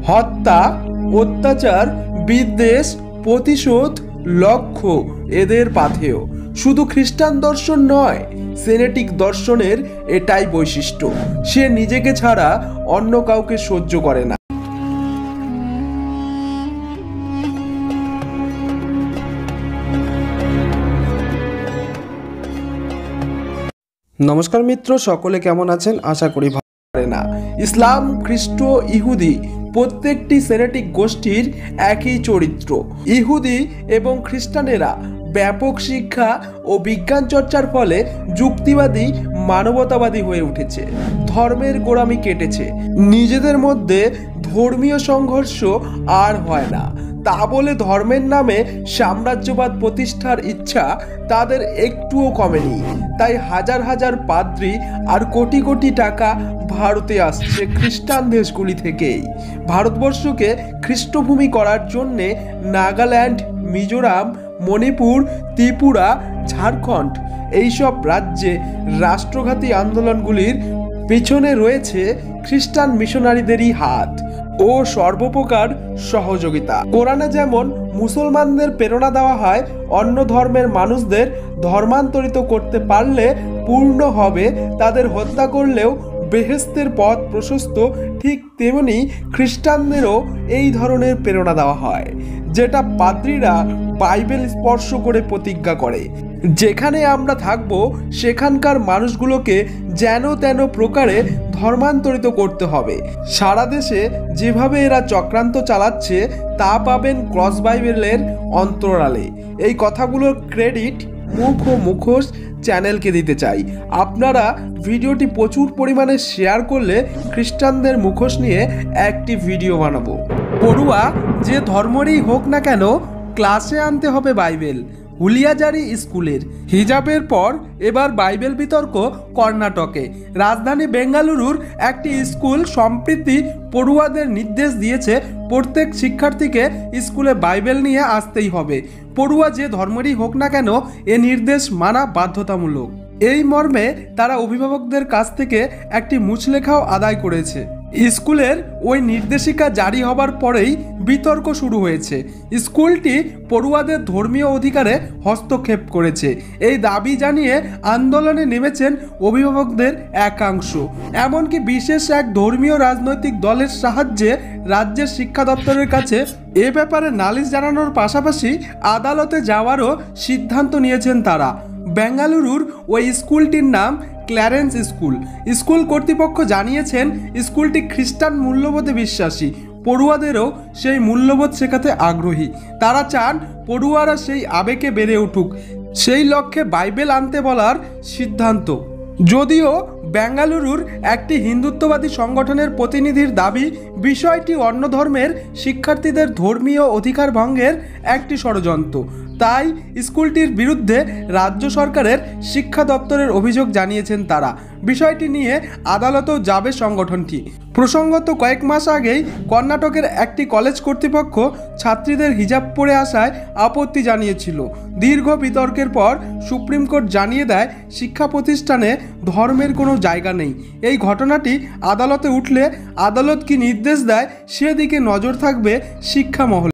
হত্যা, অত্যাচার, বিদ্বেষ, প্রতিশোধ লক্ষ্য এদের পাথেয়। শুধু খ্রিস্টান দর্শন নয়, সেনেটিক দর্শনের এটাই বৈশিষ্ট্য। সে নিজেকে ছাড়া অন্য কাউকে সহ্য করে না। নমস্কার মিত্র, সকলে কেমন আছেন? আশা করি ভালো। না, ইসলাম, খ্রিস্ট, ইহুদি প্রত্যেকটি সেনেটিক গোষ্ঠীর একই চরিত্র। ইহুদি এবং খ্রিস্টানেরা ব্যাপক শিক্ষা ও বিজ্ঞান চর্চার ফলে যুক্তিবাদী, মানবতাবাদী হয়ে উঠেছে। ধর্মের গোড়ামি কেটেছে, নিজেদের মধ্যে ধর্মীয় সংঘর্ষ আর হয় না। তা বলে ধর্মের নামে সাম্রাজ্যবাদ প্রতিষ্ঠার ইচ্ছা তাদের একটুও কমেনি। তাই হাজার হাজার পাদ্রী আর কোটি কোটি টাকা ভারতে আসছে খ্রিস্টান দেশগুলি থেকেই। ভারতবর্ষকে খ্রিস্টভূমি করার জন্যে নাগাল্যান্ড, মিজোরাম, মণিপুর, ত্রিপুরা, ঝাড়খণ্ড এইসব রাজ্যে রাষ্ট্রঘাতী আন্দোলনগুলির পিছনে রয়েছে খ্রিস্টান মিশনারিদেরই হাত ও সর্বপ্রকার সহযোগিতা। কোরআনে যেমন মুসলমানদের প্রেরণা দেওয়া হয় অন্য ধর্মের মানুষদের ধর্মান্তরিত করতে পারলে পূর্ণ হবে, তাদের হত্যা করলেও বেহেশতের পথ প্রশস্ত, ঠিক তেমনি খ্রিস্টানদেরও এই ধরনের প্রেরণা দেওয়া হয়, যেটা পাদ্রীরা বাইবেল স্পর্শ করে প্রতিজ্ঞা করে। যেখানে আমরা থাকবো সেখানকার মানুষগুলোকে যেন তেন প্রকারে ধর্মান্তরিত করতে হবে। সারা দেশে যেভাবে এরা চক্রান্ত চালাচ্ছে তা পাবেন ক্রস বাইবেলের অন্তরালে। এই কথাগুলোর ক্রেডিট মুখ ও মুখোশ চ্যানেলকে দিতে চাই। আপনারা ভিডিওটি প্রচুর পরিমাণে শেয়ার করলে খ্রিস্টানদের মুখোশ নিয়ে একটি ভিডিও বানাবো। পড়ুয়া যে ধর্মেরই হোক না কেন, ক্লাসে আনতে হবে বাইবেল। হুলিয়াজারি স্কুলের হিজাবের পর এবার বাইবেল বিতর্ক কর্ণাটকে। রাজধানী বেঙ্গালুরুর একটি স্কুল সম্প্রতি পড়ুয়াদের নির্দেশ দিয়েছে প্রত্যেক শিক্ষার্থীকে স্কুলে বাইবেল নিয়ে আসতেই হবে। পড়ুয়া যে ধর্মেরই হোক না কেন, এ নির্দেশ মানা বাধ্যতামূলক। এই মর্মে তারা অভিভাবকদের কাছ থেকে একটি মুচলেখাও আদায় করেছে। স্কুলের ওই নির্দেশিকা জারি হবার পরেই বিতর্ক শুরু হয়েছে। স্কুলটি পড়ুয়াদের ধর্মীয় অধিকারে হস্তক্ষেপ করেছে, এই দাবি জানিয়ে আন্দোলনে নেমেছেন অভিভাবকদের একাংশ। এমনকি বিশেষ এক ধর্মীয় রাজনৈতিক দলের সাহায্যে রাজ্যের শিক্ষা দপ্তরের কাছে এ ব্যাপারে নালিশ জানানোর পাশাপাশি আদালতে যাওয়ারও সিদ্ধান্ত নিয়েছেন তারা। বেঙ্গালুরুর ওই স্কুলটির নাম ক্ল্যারেন্স স্কুল। স্কুল কর্তৃপক্ষ জানিয়েছেন স্কুলটি খ্রিস্টান মূল্যবোধে বিশ্বাসী, পড়ুয়াদেরও সেই মূল্যবোধ শেখাতে আগ্রহী। তারা চান পড়ুয়ারা সেই আবেগে বেড়ে উঠুক, সেই লক্ষ্যে বাইবেল আনতে বলার সিদ্ধান্ত। যদিও বেঙ্গালুরুর একটি হিন্দুত্ববাদী সংগঠনের প্রতিনিধির দাবি বিষয়টি অন্য ধর্মের শিক্ষার্থীদের ধর্মীয় অধিকার ভঙ্গের একটি ষড়যন্ত্র। তাই স্কুলটির বিরুদ্ধে রাজ্য সরকারের শিক্ষা দপ্তরের অভিযোগ জানিয়েছেন তারা। বিষয়টি নিয়ে আদালতেও যাবে সংগঠনটি। প্রসঙ্গত কয়েক মাস আগেই কর্ণাটকের একটি কলেজ কর্তৃপক্ষ ছাত্রীদের হিজাব পরে আসায় আপত্তি জানিয়েছিল। দীর্ঘ বিতর্কের পর সুপ্রিম কোর্ট জানিয়ে দেয় শিক্ষা প্রতিষ্ঠানে ধর্মের কোনো জায়গা নেই। এই ঘটনাটি আদালতে উঠলে আদালত কি নির্দেশ দেয় সেদিকে নজর থাকবে শিক্ষা মহলে।